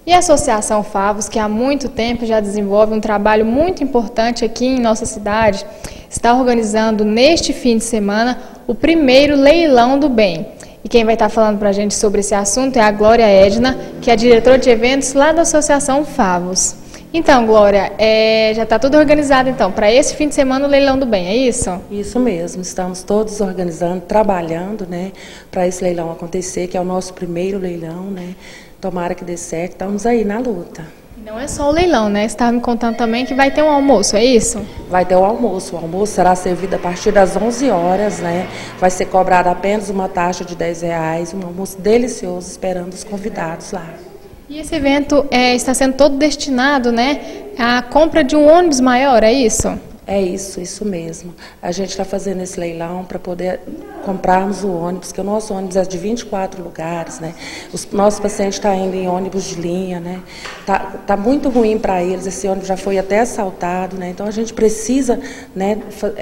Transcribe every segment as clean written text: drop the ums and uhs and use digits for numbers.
E a Associação Favos, que há muito tempo já desenvolve um trabalho muito importante aqui em nossa cidade, está organizando neste fim de semana o primeiro leilão do bem. E quem vai estar falando para a gente sobre esse assunto é a Glória Edna, que é diretora de eventos lá da Associação Favos. Então, Glória, já está tudo organizado então para esse fim de semana o leilão do bem, é isso? Isso mesmo, estamos todos organizando, trabalhando, né, para esse leilão acontecer, que é o nosso primeiro leilão, né? Tomara que dê certo, estamos aí na luta. Não é só o leilão, né? Você estava me contando também que vai ter um almoço, é isso? Vai ter o almoço será servido a partir das 11 horas, né? Vai ser cobrada apenas uma taxa de R$10, um almoço delicioso, esperando os convidados lá. E esse evento está sendo todo destinado, né, à compra de um ônibus maior, é isso? É isso mesmo. A gente está fazendo esse leilão para poder comprarmos o ônibus, que o nosso ônibus é de 24 lugares, né? Os nossos pacientes estão indo em ônibus de linha, né? Tá muito ruim para eles, esse ônibus já foi até assaltado, né? Então a gente precisa, né,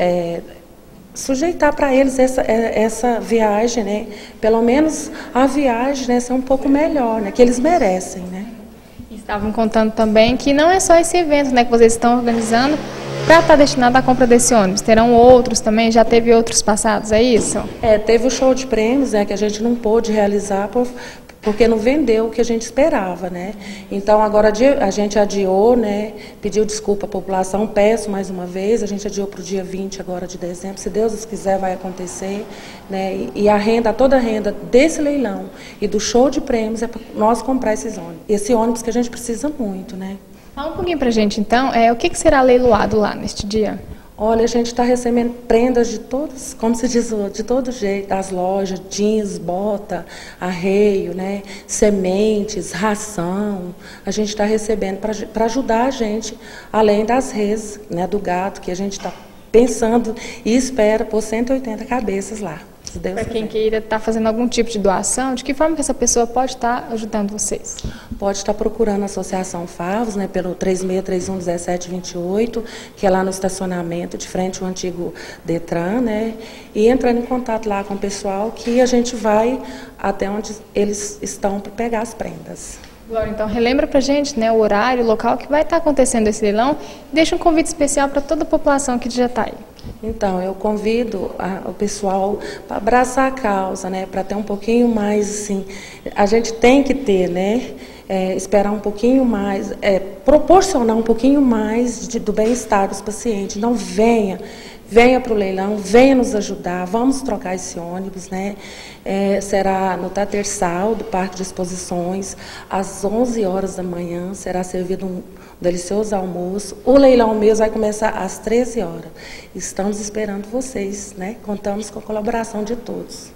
sujeitar para eles essa viagem, né? Pelo menos a viagem, né, ser um pouco melhor, né? Que eles merecem, né? Estavam contando também que não é só esse evento, né, que vocês estão organizando para estar destinado à compra desse ônibus. Terão outros também, já teve outros passados, é isso? Teve o show de prêmios, né, que a gente não pôde realizar porque não vendeu o que a gente esperava, né? Então agora a gente adiou, né? Pediu desculpa à população, peço mais uma vez, a gente adiou para o dia 20 agora de dezembro, se Deus quiser vai acontecer, né? E toda a renda desse leilão e do show de prêmios é para nós comprar esses ônibus. Esse ônibus que a gente precisa muito, né? Fala um pouquinho para a gente então, o que será leiloado lá neste dia? Olha, a gente está recebendo prendas de todos, como se diz, de todo jeito, das lojas, jeans, bota, arreio, né, sementes, ração. A gente está recebendo para ajudar a gente, além das reses, né, do gado, que a gente está pensando e espera por 180 cabeças lá. Para quem queira estar fazendo algum tipo de doação, de que forma que essa pessoa pode estar ajudando vocês? Pode estar procurando a Associação Favos, né, pelo 3631-1728, que é lá no estacionamento, de frente ao antigo Detran, né, e entrando em contato lá com o pessoal, que a gente vai até onde eles estão para pegar as prendas. Glória, então relembra para a gente, né, o horário, o local que vai estar acontecendo esse leilão, e deixa um convite especial para toda a população que já está aí. Então, eu convido o pessoal para abraçar a causa, né, para ter um pouquinho mais, assim, a gente tem que ter, né, esperar um pouquinho mais, proporcionar um pouquinho mais do bem-estar dos pacientes. Não venha para o leilão, venha nos ajudar, vamos trocar esse ônibus, né? Será no Tatersal, do Parque de Exposições, às 11 horas da manhã, será servido um delicioso almoço. O leilão mesmo vai começar às 13 horas. Estamos esperando vocês, né? Contamos com a colaboração de todos.